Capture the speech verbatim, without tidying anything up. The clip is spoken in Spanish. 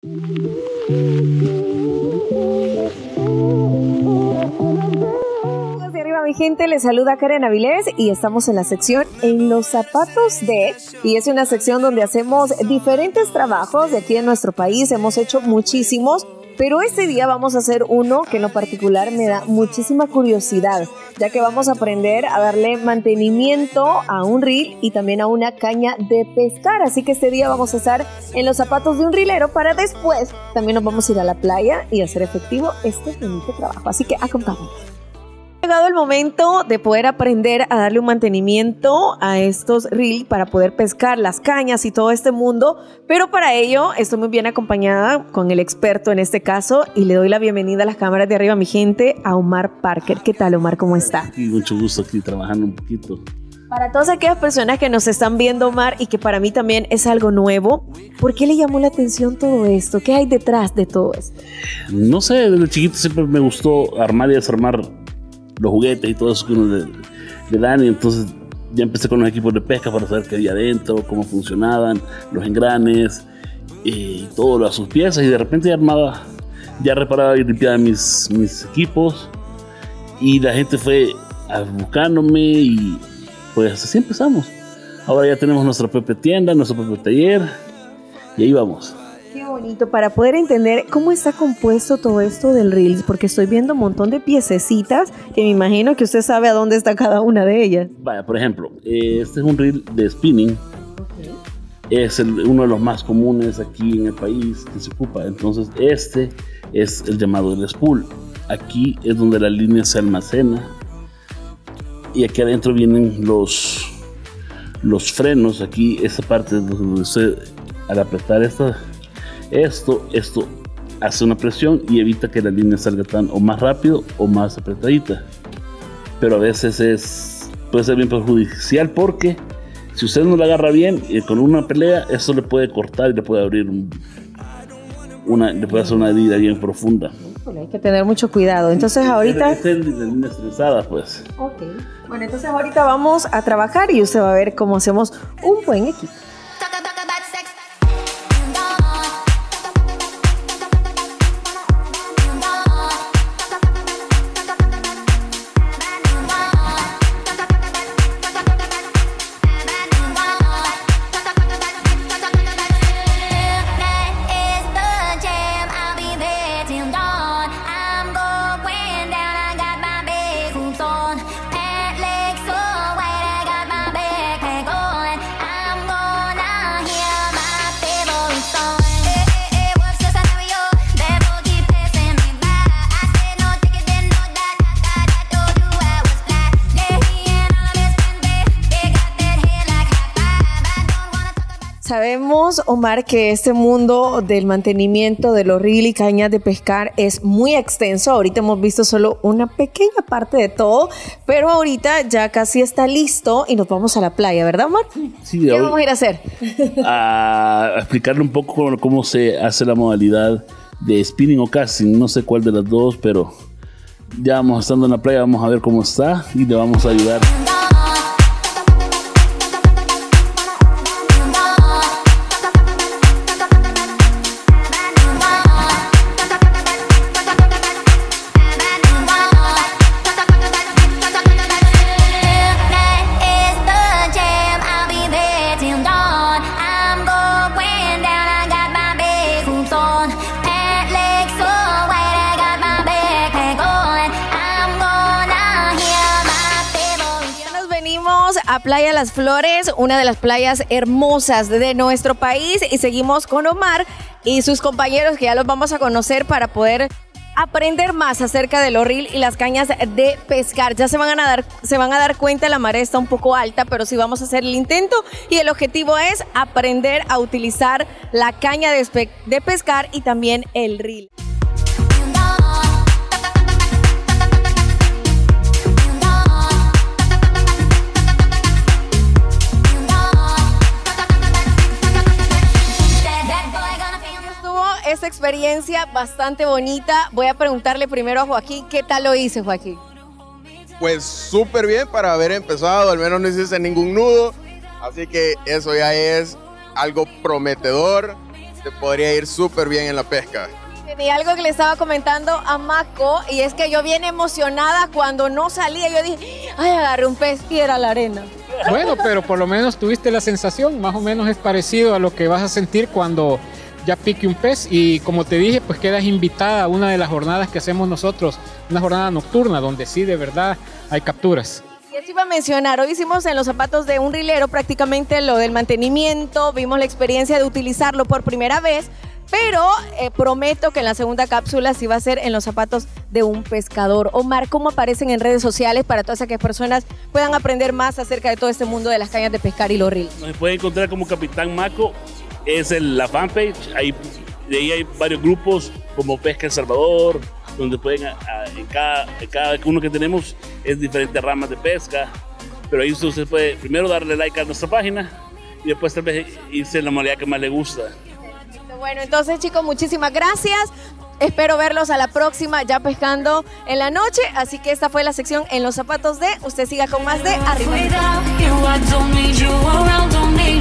De arriba, mi gente, les saluda Karen Avilés y estamos en la sección En los zapatos de, y es una sección donde hacemos diferentes trabajos de aquí en nuestro país. Hemos hecho muchísimos, pero este día vamos a hacer uno que en lo particular me da muchísima curiosidad, ya que vamos a aprender a darle mantenimiento a un reel y también a una caña de pescar. Así que este día vamos a estar en los zapatos de un rilero para después también nos vamos a ir a la playa y hacer efectivo este bonito trabajo. Así que acompáñenme. Ha llegado el momento de poder aprender a darle un mantenimiento a estos reels para poder pescar las cañas y todo este mundo, pero para ello estoy muy bien acompañada con el experto en este caso y le doy la bienvenida a las cámaras de arriba, mi gente, a Omar Parker. ¿Qué tal, Omar? ¿Cómo está? Sí, mucho gusto aquí trabajando un poquito. Para todas aquellas personas que nos están viendo, Omar, y que para mí también es algo nuevo, ¿por qué le llamó la atención todo esto? ¿Qué hay detrás de todo esto? No sé, desde chiquito siempre me gustó armar y desarmar los juguetes y todo eso que uno le, le dan, y entonces ya empecé con los equipos de pesca para saber qué había adentro, cómo funcionaban, los engranes y todas sus piezas, y de repente ya armaba, ya reparaba y limpiaba mis, mis equipos, y la gente fue buscándome y pues así empezamos. Ahora ya tenemos nuestra propia tienda, nuestro propio taller y ahí vamos. Qué bonito, para poder entender cómo está compuesto todo esto del Reels, porque estoy viendo un montón de piececitas que me imagino que usted sabe a dónde está cada una de ellas. Vaya, por ejemplo, este es un reel de spinning. Okay. Es el, uno de los más comunes aquí en el país que se ocupa. Entonces este es el llamado el spool. Aquí es donde la línea se almacena y aquí adentro vienen los, los frenos. Aquí esa parte donde usted, al apretar esta Esto, esto hace una presión y evita que la línea salga tan o más rápido o más apretadita. Pero a veces es, puede ser bien perjudicial porque si usted no la agarra bien y con una pelea, eso le puede cortar y le puede abrir un, una, le puede hacer una herida bien profunda. Hay que tener mucho cuidado. Entonces ahorita... Es la línea estresada, pues. Ok. Bueno, entonces ahorita vamos a trabajar y usted va a ver cómo hacemos un buen equipo. Sabemos, Omar, que este mundo del mantenimiento de los reels y cañas de pescar es muy extenso. Ahorita hemos visto solo una pequeña parte de todo, pero ahorita ya casi está listo y nos vamos a la playa, ¿verdad, Omar? Sí, ¿Qué vamos a ir a hacer? A explicarle un poco cómo se hace la modalidad de spinning o casting. No sé cuál de las dos, pero ya vamos estando en la playa, vamos a ver cómo está y le vamos a ayudar. A Playa Las Flores, una de las playas hermosas de nuestro país, y seguimos con Omar y sus compañeros que ya los vamos a conocer para poder aprender más acerca de los reels y las cañas de pescar. Ya se van a dar, se van a dar cuenta, la marea está un poco alta, pero sí vamos a hacer el intento y el objetivo es aprender a utilizar la caña de, de pescar y también el reel. Esta experiencia bastante bonita. Voy a preguntarle primero a Joaquín, ¿qué tal lo hice, Joaquín? Pues súper bien para haber empezado, al menos no hiciste ningún nudo, así que eso ya es algo prometedor. te podría ir súper bien en la pesca. Y algo que le estaba comentando a Mako, y es que yo bien emocionada cuando no salía, yo dije, ay, agarré un pez y era la arena. Bueno, pero por lo menos tuviste la sensación, más o menos es parecido a lo que vas a sentir cuando ya pique un pez, y como te dije, pues quedas invitada a una de las jornadas que hacemos nosotros, una jornada nocturna, donde sí, de verdad, hay capturas. Y eso iba a mencionar, hoy hicimos en los zapatos de un rilero prácticamente lo del mantenimiento, vimos la experiencia de utilizarlo por primera vez, pero eh, prometo que en la segunda cápsula sí va a ser en los zapatos de un pescador. Omar, ¿cómo aparecen en redes sociales para todas aquellas personas puedan aprender más acerca de todo este mundo de las cañas de pescar y los reels? Nos pueden encontrar como Capitán Mako, es el, la fanpage, ahí, de ahí hay varios grupos como Pesca El Salvador, donde pueden, a, a, en, cada, en cada uno que tenemos es diferentes ramas de pesca, pero ahí usted puede primero darle like a nuestra página y después tal vez irse en la modalidad que más le gusta. Bueno, entonces chicos, muchísimas gracias. Espero verlos a la próxima ya pescando en la noche. Así que esta fue la sección En los zapatos de. Usted siga con más de Arriba.